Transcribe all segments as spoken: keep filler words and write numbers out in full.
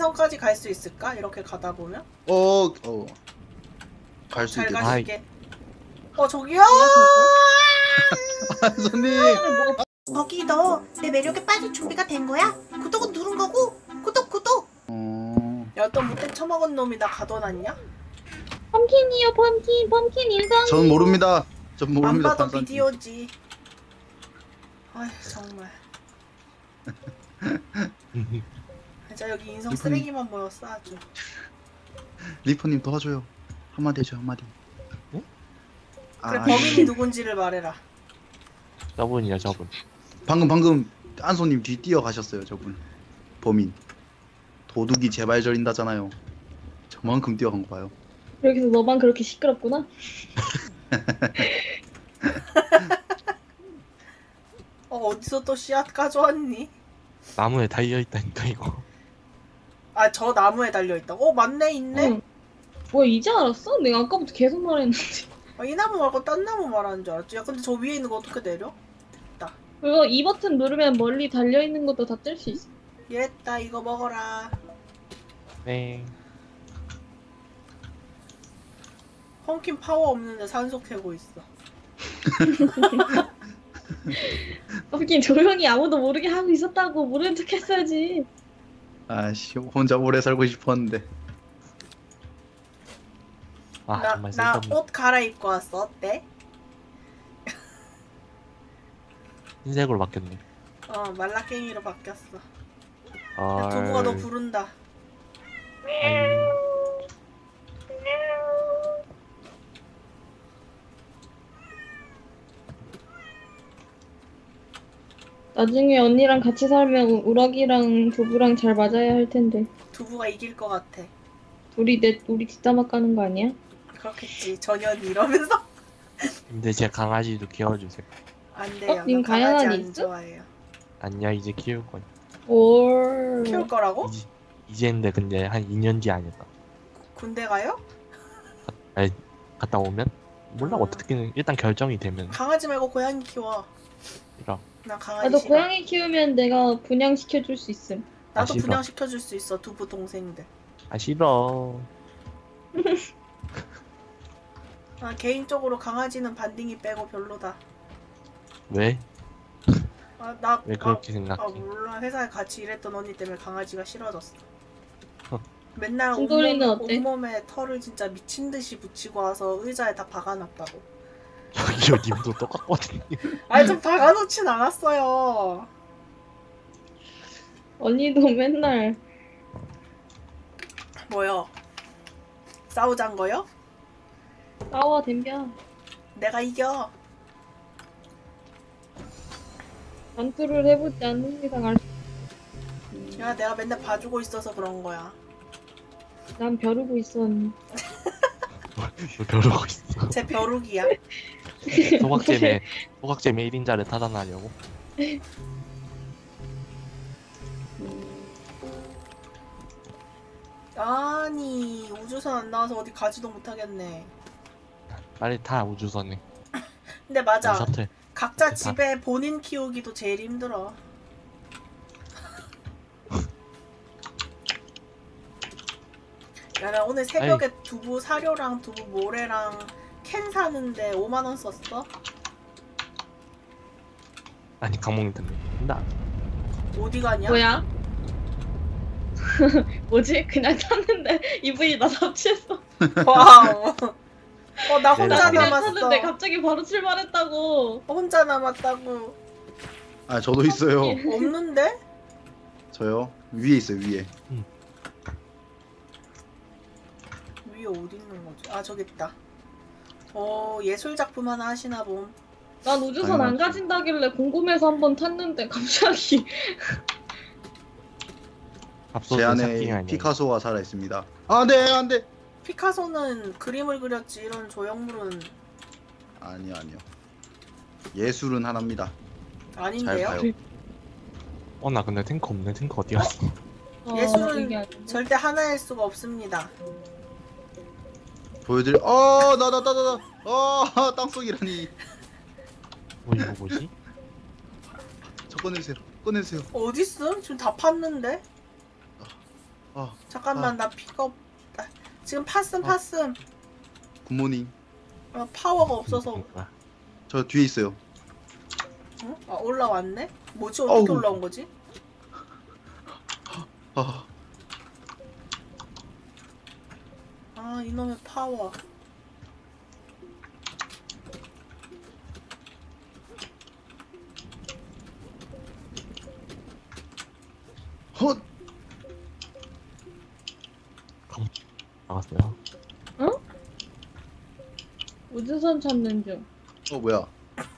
인성까지 갈 수 있을까? 이렇게 가다 보면? 어, 어. 갈 수 잘 있겠다. 가실게. 어 저기요. 아, 손님. 거기 너 내 매력에 빠질 준비가 된 거야? 구독은 누른 거고. 구독 구독. 어. 야, 또 못된 처먹은 놈이 나 가둬놨냐? 펌킨이요, 펌킨, 펌킨 인성. 전 모릅니다. 전 안 모릅니다. 봐도 판사님. 비디오지. 아휴 정말. 진짜 여기 인성 리폰이- 쓰레기만 모였어 아주. 리퍼님 도와줘요. 한마디 해줘 한마디. 응? 그래 아, 범인이 누군지를 말해라. 저분이요 저분. 방금 방금 안소님 뒤 뛰어가셨어요 저분. 범인. 도둑이 제발 저린다잖아요. 저만큼 뛰어간 거 봐요. 여기서 너만 그렇게 시끄럽구나. 어 어디서 또 씨앗 가져왔니? 나무에 달려 있다니까 이거. 아 저 나무에 달려 있다고? 어 맞네 있네. 응. 뭐야 이제 알았어? 내가 아까부터 계속 말했는데. 아, 이 나무 말고 딴 나무 말하는 줄 알았지. 야 근데 저 위에 있는 거 어떻게 내려? 그거 이 버튼 누르면 멀리 달려 있는 것도 다 뜰 수 있어. 이랬다 이거 먹어라. 네. 펌킨 파워 없는데 산소 캐고 있어. 펌킨 조용히 아무도 모르게 하고 있었다고 모르는 척 했어야지. 아씨 혼자 오래 살고 싶었는데. 아 나 정말 나 쓸데없네. 옷 갈아입고 왔어. 어때? 흰색으로 바뀌었네. 어 말라깽이로 바뀌었어. 야, 아. 두부가 너 부른다. 나중에 언니랑 같이 살면 우- 우럭이랑 두부랑 잘 맞아야 할 텐데. 두부가 이길 것 같아. 우리 내 우리 뒷담화 까는 거 아니야? 그렇겠지. 전현이 이러면서 근데 제 강아지도 키워주세요. 안 돼요. 님 나 강아지 가야만이 안 있어? 좋아해요. 아니야 이제 키울 거야. 올. 키울 거라고? 이제 이제인데 근데 한 이 년 뒤 아닐까. 군대 가요? 아니 갔다 오면 몰라 음. 어떻게 일단 결정이 되면 강아지 말고 고양이 키워. 싫어. 나 강아지 나도 싫어. 고양이 키우면 내가 분양시켜 줄 수 있음. 나도 아, 싫어. 분양 시켜줄 수 있어. 두부 동생들. 아 싫어. 아 개인적으로 강아지는 반딩이 빼고 별로다. 왜? 아 나 왜 그렇게 아, 생각해? 아 몰라. 회사에 같이 일했던 언니 때문에 강아지가 싫어졌어. 어. 맨날 찐돌이는 온몸, 어때? 온몸에 털을 진짜 미친 듯이 붙이고 와서 의자에 다 박아놨다고. 저기요 님도 똑같거든요. 아니 좀 박아놓진 않았어요. 언니도 맨날 뭐요? 싸우잔 거요? 싸워 댐벼. 내가 이겨. 전투를 해보지 않는 이상 알. 야 내가 맨날 봐주고 있어서 그런 거야. 난 벼르고 있어 언니. 왜 벼르고 있어? 제 벼룩이야. 소각잼에 소각잼에 일 인자를 타산하려고? 아니 우주선 안 나와서 어디 가지도 못하겠네. 빨리 타 우주선에. 근데 맞아. 아니, 셔틀. 각자 다- 집에 본인 키우기도 제일 힘들어. 야 나 오늘 새벽에 두부 사료랑 두부 모래랑 캔 사는데 오만 원 썼어? 아니 강몽이 때문에. 나 어디 가냐? 뭐야? 뭐지? 그냥 탔는데 이분이 나 납치했어. 와우. 어 나 혼자 나 그냥 남았어. 탔는데 갑자기 바로 출발했다고. 혼자 남았다고. 아 저도 있어요. 없는데? 저요 위에 있어요 위에. 위에 어디 있는 거지? 아 저기 있다. 어 예술 작품 하나 하시나 봄. 난 우주선 안 당연하지. 가진다길래 궁금해서 한번 탔는데 갑자기 밥솥 제 삭힌 안에 아니야. 피카소가 살아 있습니다. 안돼 안돼. 피카소는 그림을 그렸지 이런 조형물은 아니요 아니요. 예술은 하나입니다. 잘 아닌데요? 봐요. 어나 근데 탱크 없네. 탱크 어디 갔어? 어, 예술은 이게 아닌데. 절대 하나일 수가 없습니다. 보여드릴. 어나 나 나 나 나. 어 땅속이라니. 뭐 이거 뭐지? 저 꺼내세요. 꺼내세요. 어딨음? 지금 다 팠는데? 아, 잠깐만 아. 나 픽업. 아, 지금 파슴 파슴. 굿모닝. 어, 파워가 없어서. 그러니까. 저 뒤에 있어요. 응? 아 올라왔네? 뭐지 어떻게 어우. 올라온 거지? 아, 아 이놈의 파워. 헛. 나갔어요. 우주선 찾는 중. 어 뭐야?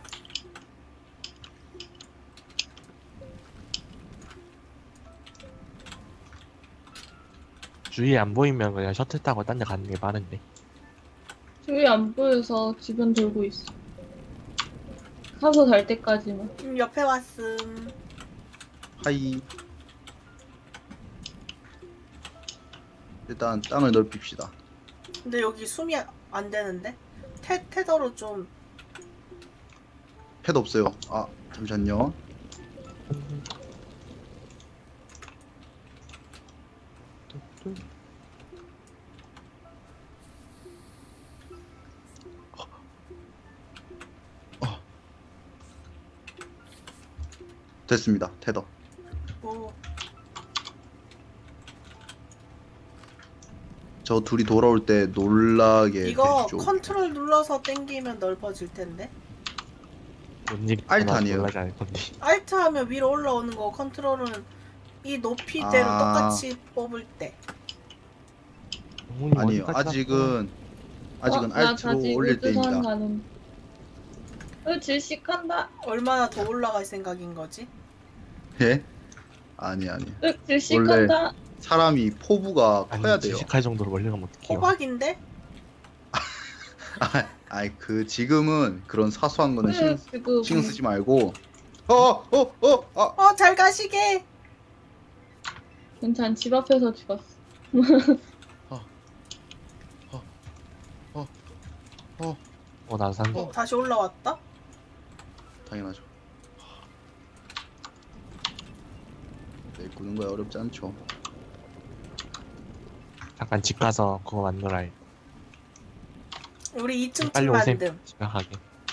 주위에 안 보이면 그냥 셔틀 타고 딴 데 가는 게 빠른데. 주위 안 보여서 주변 돌고 있어. 가서 달 때까지만. 음, 옆에 왔음. 하이. 일단 땅을 넓힙시다. 근데 여기 숨이 안 되는데? 테, 테더로 좀. 팻 없어요. 아 잠시만요. 어. 됐습니다. 테더. 오, 저 둘이 돌아올 때 놀라게 이거 해주죠. 컨트롤 눌러서 당기면 넓어질 텐데. 뭔일 알트 아니에요? 놀라지 않을 건데. 알트 하면 위로 올라오는 거, 컨트롤은 이 높이대로 아. 똑같이 뽑을 때. 어머니 아니요. 어디까지 아직은 아직은 어, 나 알트로 다시 올릴 우주선 때입니다. 가는. 어, 질식한다. 얼마나 더 올라갈 생각인 거지? 예? 아니 아니. 어, 질식한다. 사람이 포부가 아니, 커야 돼요. 지식할 정도로 멀리 가면 어떡해요. 호박인데? 아, 아이 그 지금은 그런 사소한 거는 신경, 어, 지금 신경 쓰지 말고. 어어어 아. 어, 잘 가시게! 괜찮. 집 앞에서 죽었어. 어, 나 산. 어, 다시 올라왔다? 당연하죠. 네, 꾸는 거야 어렵지 않죠. 잠깐 집 가서 그거 만들어야 해. 우리 이 층 집 빨리 오셈. 만듦. 집에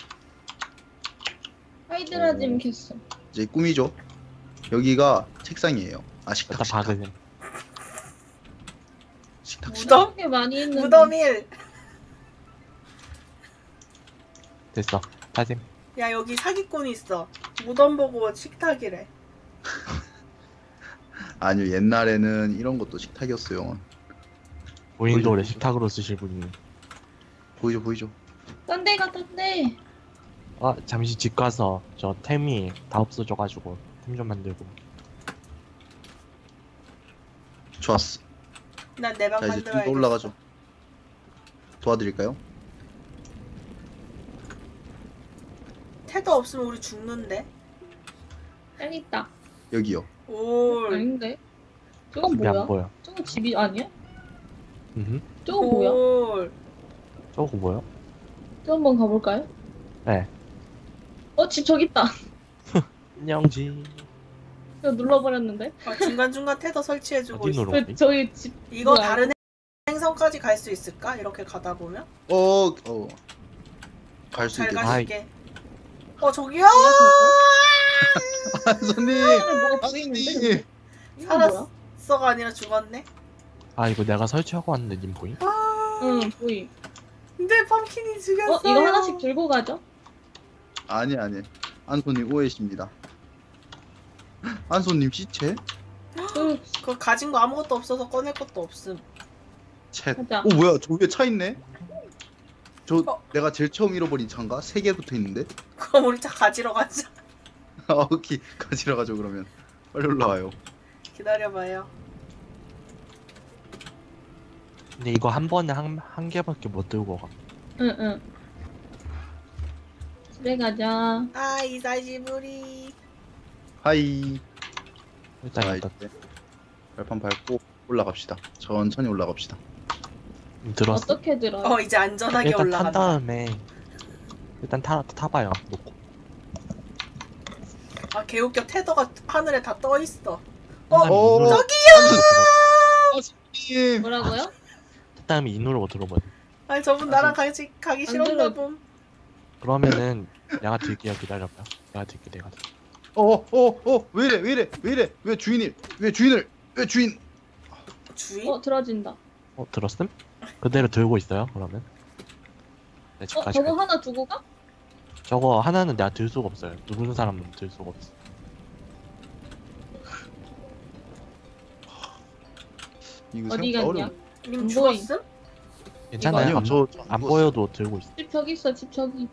하이드라 짐 어. 캤어. 이제 꿈이죠. 여기가 책상이에요. 아 식탁 일단 식탁 박으셈. 식탁. 무덤? 게 많이 있는데. 무덤일! 됐어. 타셈. 야, 여기 사기꾼 있어. 무덤 보고 식탁이래. 아니요 옛날에는 이런 것도 식탁이었어요. 본인도 원래 보이죠? 식탁으로 쓰실 분이. 보이죠 보이죠. 딴 데가 딴 데. 아 잠시 집 가서 저 템이 다 없어져가지고 템 좀 만들고. 좋았어. 난 내 방 자 이제 만들어야겠어. 좀 더 올라가죠. 도와드릴까요? 테더 없으면 우리 죽는데? 여기 있다. 여기요. 올. 아닌데? 저건 집이 뭐야? 안 보여. 저거 집이 아니야? 음. 저거 뭐야? 올. 저거 뭐야? 저 한번 가볼까요? 네. 어, 집 저기 있다. 안녕지. 저 눌러버렸는데? 아, 중간중간 테더 설치해주고 어디 있어. 누르- 그, 저기 집. 이거 뭐야, 다른 행성까지 갈 수 있을까? 이렇게 가다 보면? 어 어. 갈 수 잘 있겠다. 가실게. 어, 저기요! 아 손님. 하늘 뭐가 아 보이는데? 손님. 근데? 이거 뭐야? 살았어가 아니라 죽었네? 아 이거 내가 설치하고 왔는데 님 보임? 아, 응, 보이. 근데 펌킨이 죽였어요. 어, 이거 하나씩 들고 가죠? 아니 아니. 안손님 오해십니다. 안손님 시체? 그, 그거 가진 거 아무것도 없어서 꺼낼 것도 없음. 챗. 가자. 오 뭐야 저 위에 차 있네? 저 어. 내가 제일 처음 잃어버린 차인가? 세 개 붙어 있는데? 그럼 우리 차 가지러 가자. 아 오케이 가지러 가죠 그러면. 빨리 올라와요. 기다려봐요. 근데 이거 한 번에 한, 한 개밖에 못 들고 가. 응, 응. 집에 가자. 아, 이사시부리. 하이. 일단 자 일단 이제 발판 밟고 올라갑시다. 천천히 올라갑시다. 들었어. 어떻게 들어요? 어, 이제 안전하게 일단 탄 올라간다. 다음에 일단 타 타봐요. 놓고. 아, 개웃겨. 테더가 하늘에 다 떠 있어. 한 어, 다음에 눌러- 저기요! 눌러 들어가. 아 안소님. 뭐라고요? 다음에 이 노래 들어봐요. 아니 저분 나랑 같이 가기 안 싫었나 들어. 봄. 그러면은 내가 들게요. 기다려봐요. 내가 들게 내가. 들게. 어어어 왜 이래 왜 이래 왜 이래 왜 주인이 왜 주인을 왜 주인. 주인? 어 들어진다. 어 들었음? 그대로 들고 있어요. 그러면. 내 어 집까지. 저거 갈게. 하나 두고 가? 저거 하나는 내가 들 수가 없어요. 누르는 사람은 들 수가 없어. 이거 어디 생각보다 갔냐? 어려워. 님 안 죽었음? 괜찮아요. 아니요 안, 저, 저 안 이거 보여도 들고 있어. 집 저기 있어 집 저기.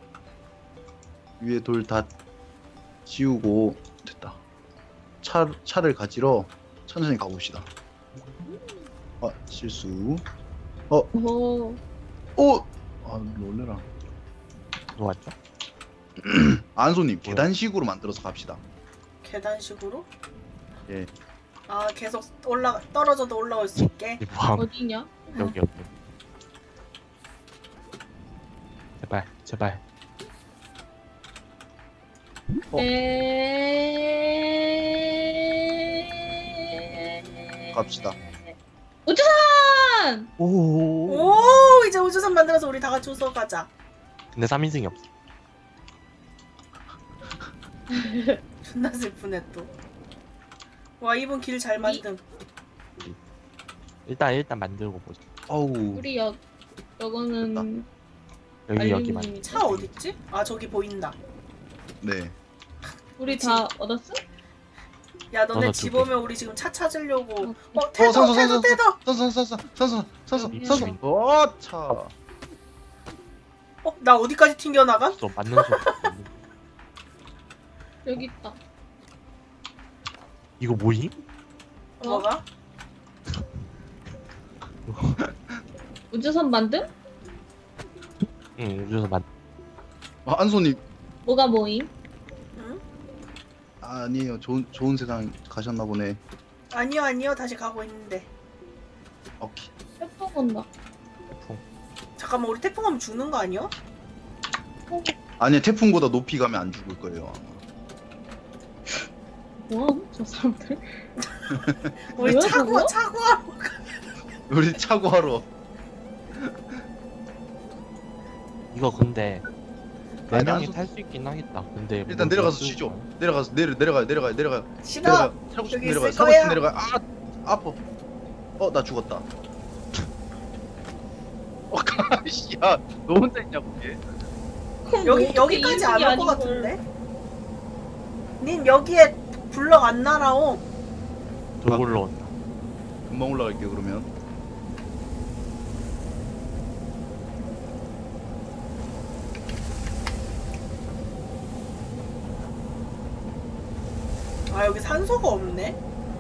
위에 돌 다 지우고 됐다. 차 차를 가지러 천천히 가봅시다. 아 실수. 오. 어. 아 놀래라. 누가 왔죠? 안소님 뭐야? 계단식으로 만들어서 갑시다. 계단식으로? 예. 아 계속 올라 떨어져도 올라올 수 있게. 이 뭐함? 어디냐? 여기 여기. 제발 제발. 어. 에... 갑시다. 우주선! 오. 오 이제 우주선 만들어서 우리 다 같이 우서 가자. 근데 삼 인승이 없어. 존나 슬프네 또. 와 이분 길 잘 만듦. 일단 일단 만들고 보자. 어우. 우리 여 여거는 여기 여기만. 알루미늄이다. 차 어딨지? 아 저기 보인다. 네. 우리 다 얻었어? 야 너네 하나, 집 두 개. 오면 우리 지금 차 찾으려고. 어, 어 태도 선수, 태도 선수, 태도. 선선 선선 선선 선선 여기 선선. 여기. 어 차. 어 나 어디까지 튕겨 나가? 없어 맞는 소리. 없어. 여기 있다. 이거 뭐임? 어? 뭐가? 우주선 만듦? 응 우주선 만. 아, 안소님 뭐가 뭐임? 응? 아니에요. 좋은 좋은 세상 가셨나 보네. 아니요 아니요 다시 가고 있는데. 오케이. 태풍 온다. 잠깐만 우리 태풍 오면 죽는 거 아니야? 아니야 태풍보다 높이 가면 안 죽을 거예요. 뭐? 저 사람들? 우리 뭐야, 차고 저거? 차고 하러 가. 우리 차고하러. 이거 근데 네 아니, 명이 난 탈 수 있긴 하겠다. 근데 일단 뭐 내려가서 쓰고 쉬죠. 가요? 내려가서 내려 내려가요 내려가요 내려가요. 싫어. 내려가요. 살고 싶으면 여기 내려가요. 있을 살고 거야. 싶으면 내려가요. 아 아파. 어 나 죽었다. 어 가시야 너 혼자 있냐고 얘. 여기 뭐 여기까지 안 올 이득이 것 아닌 걸. 같은데? 님 여기에 블럭 안 날아옴. 돌 올라온다. 금방 올라갈게요 그러면. 아 여기 산소가 없네.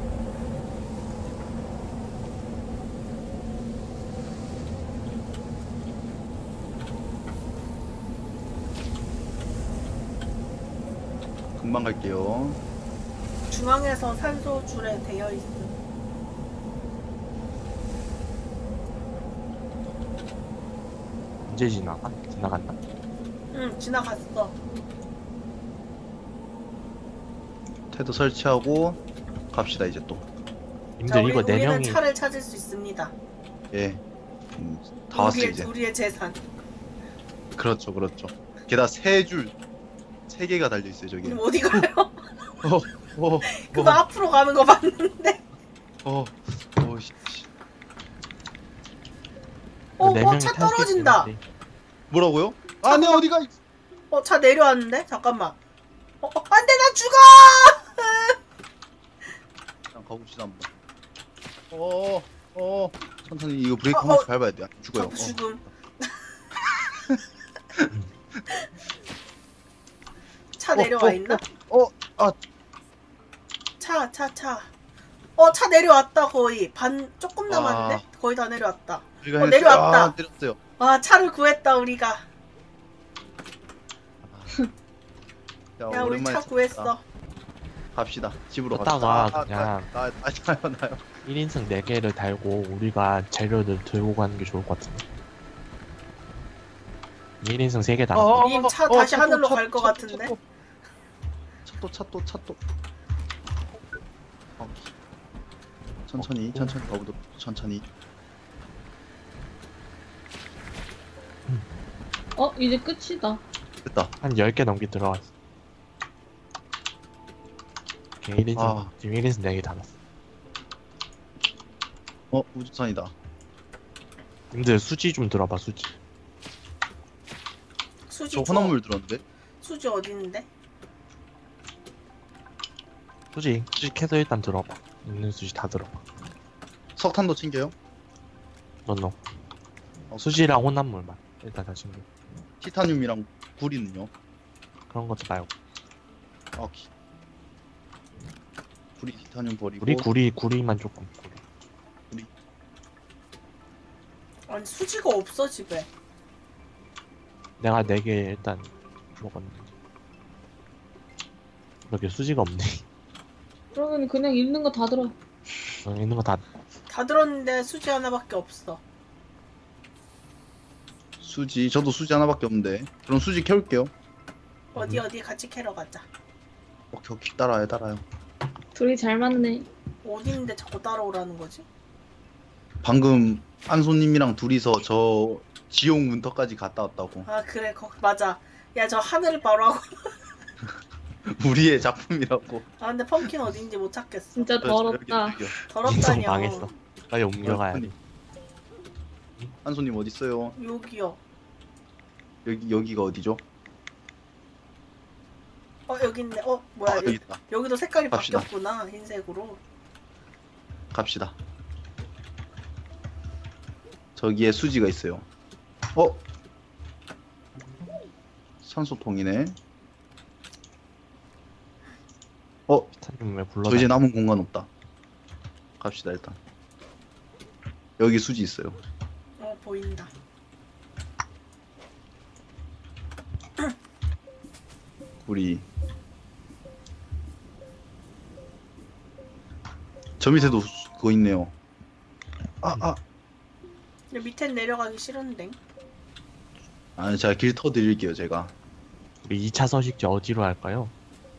금방 갈게요. 중앙에서 산소 줄에 되어 있음. 언제 지나가? 지나갔나? 응 지나갔어. 태도 설치하고 갑시다 이제 또. 자 님들 우리 이거 네 우리는 명이 차를 찾을 수 있습니다. 예. 음, 다 왔어 우리의, 이제. 우리의 재산. 그렇죠 그렇죠. 게다가 세 줄, 세 개가 달려 있어요 저기. 님 어디 가요? 어, 어, 그거 앞으로 가는 거 봤는데. 어, 어, 씨, 씨. 어, 네 어, 명이 차 탈수 있긴 떨어진다. 한데. 뭐라고요? 아, 네 어디가? 있- 어, 차 내려왔는데? 잠깐만. 어, 어, 안 돼, 나 죽어! 그냥 가봅시다 한번. 어, 어, 천천히 이거 브레이크 어, 한 번씩 어. 밟아야 돼. 안 죽어요. 저 죽음. 차 어, 내려와 어, 있나? 어, 어, 아, 차, 차, 차. 어, 차 내려왔다, 거의. 반, 조금 와. 남았는데? 거의 다 내려왔다. 우리가 어, 해냈- 내려왔다. 아, 내렸어요. 와, 차를 구했다, 우리가. 야, 야, 우리 오랜만에 차 찾았다. 구했어. 갑시다. 집으로 걷다가 갑시다. 아, 그냥- 나, 나, 나, 나요, 나요. 일 인승 네 개를 달고 우리가 재료를 들고 가는 게 좋을 것 같은데. 일 인승 세 개 달아. 어, 님, 차 다시 하늘로 갈것 같은데? 차또, 차또, 차또. 어. 천천히 천천히 가보도록 천천히. 어 이제 끝이다. 됐다. 한 열 개 넘게 들어갔어. 오케이, 일 인승. 아. 지금 일 인승 네 개 달았어. 어 우주선이다. 님들 수지 좀 들어봐, 수지. 수지 저 줘. 혼합물 들었는데? 수지 어디 있는데? 수지, 수지 캐서 일단 들어봐. 있는 수지 다 들어봐. 석탄도 챙겨요? 너너. 어, 수지랑 혼합물만. 일단 다 챙겨. 티타늄이랑 구리는요? 그런 것도 말고. 아, 기... 구리 티타늄 버리고. 구리, 구리, 구리만 조금. 구리. 아니 수지가 없어 집에. 내가 네 개 일단 먹었는데. 여기 수지가 없네. 그러면 그냥 있는 거 다 들어. 어, 있는 거 다. 다 들었는데 수지 하나밖에 없어. 수지, 저도 수지 하나밖에 없는데. 그럼 수지 캐올게요. 어디 음. 어디 같이 캐러 가자. 오케이, 오케이. 따라와요, 따라와요. 둘이 잘 맞네. 어디 있는데 자꾸 따라오라는 거지? 방금 안소님이랑 둘이서 저 지옥 문턱까지 갔다 왔다고. 아 그래 거 맞아. 야 저 하늘 바로 하고. 우리의 작품이라고. 아 근데 펌킨 어딘지 못 찾겠어. 진짜 저- 저 여기, 더럽다. 여기요. 인성 더럽다니요. 망했어. 빨리 옮겨가야 돼. 안소님 어딨어요? 여기요. 여기, 여기가 어디죠? 어 여기 있네. 어 뭐야 아, 여기, 여기 있다. 여기도 색깔이 갑시다. 바뀌었구나 흰색으로. 갑시다. 저기에 수지가 있어요. 어? 산소통이네. 어? 타님 왜 불러? 저 이제 남은 공간 없다. 갑시다 일단. 여기 수지 있어요. 어 보인다. 우리 저 밑에도 수- 그거 있네요. 아, 아. 근데 밑엔 내려가기 싫은데. 아, 제가 길 터드릴게요, 제가. 우리 이 차 서식지 어디로 할까요?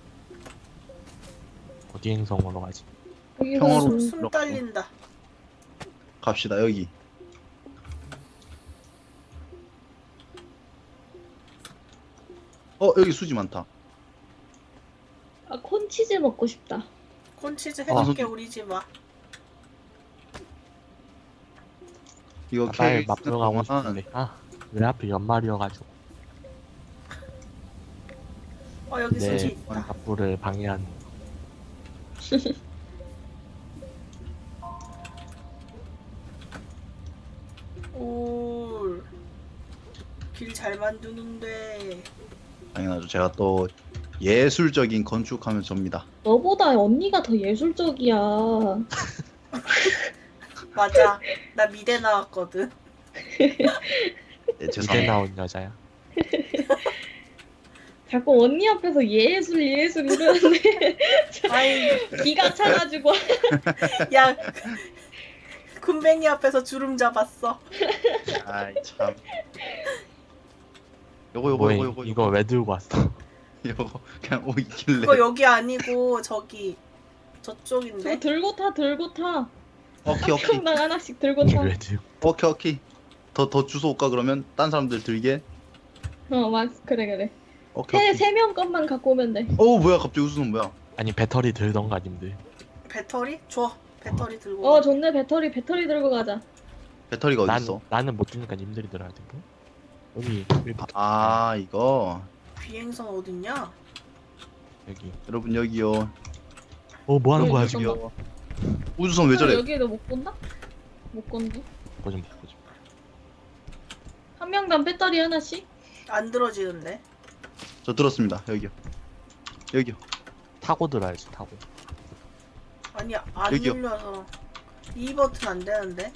어디 행성으로 가지? 여기가 평화로- 좀- 숨, 숨 딸린다. 갑시다, 여기. 어, 여기 수지 많다. 아 콘치즈 먹고 싶다. 콘치즈 아, 해줄게 손- 우리 집 와. 이거 아, 빨리 케이크 맛보러 가고 동안 싶은데. 아, 왜 하필 연말이어가지고. 어 여기 네, 수지 있다. 맛보를 방해한. 올. 길 잘 만드는데. 당연하죠. 제가 또 예술적인 건축하면 접니다. 너보다 언니가 더 예술적이야. 맞아. 나 미대 나왔거든. 네, 이제 죄송합니다. 나온 여자야. 자꾸 언니 앞에서 예술 예술 이러는데 아이 기가 차가지고 야 군뱅이 앞에서 주름 잡았어. 아이 참. 요거 요거 뭐야, 요거 요거 이거 왜 들고 왔어? 요거 그냥 오 있길래. 그거 여기 아니고 저기 저거 저쪽인데. 들고 타 들고 타. 오케이 오케이 평당 하나씩 들고 이게 타. 왜 들고? 오케이 오케이. 더 더 주소 올까 그러면 딴 사람들 들게. 어 맞 그래 그래. 오케이 오케이. 세세명 것만 갖고 오면 돼. 어 뭐야 갑자기 우수는 뭐야? 아니 배터리 들던가 님들. 배터리? 줘. 배터리 들고. 어 좋네 배터리 배터리 들고 가자. 배터리가 어디 난 있어? 나는 못 드니까 님들이 들어야 돼. 여기 여기 아 이거 비행선 어딨냐? 여기. 여러분 여기요. 어, 뭐 하는 여기, 거야 여기. 지금? 여기요. 우주선 왜 저래? 여기에도 못 건다? 못 건데. 보좀 보좀. 한 명당 배터리 하나씩? 안 들어지는데. 저 들었습니다. 여기요. 여기요. 타고 들어야지 타고. 아니 안 여기요. 눌려서 이 버튼 안 되는데.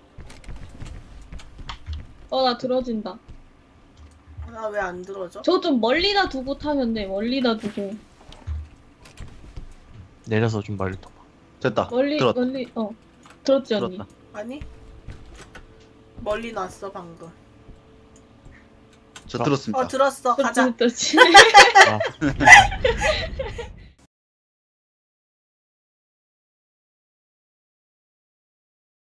어 나 들어진다. 나 왜 안 들어져? 저거 좀 멀리다 두고 타면 돼. 멀리다 두고. 내려서 좀 멀리 더 봐. 됐다. 멀리 들었다. 멀리 어 들었지 언니. 들었다. 아니 멀리 났어 방금. 저 어. 들었습니다. 어 들었어. 가자. 들었지 들었지. 아,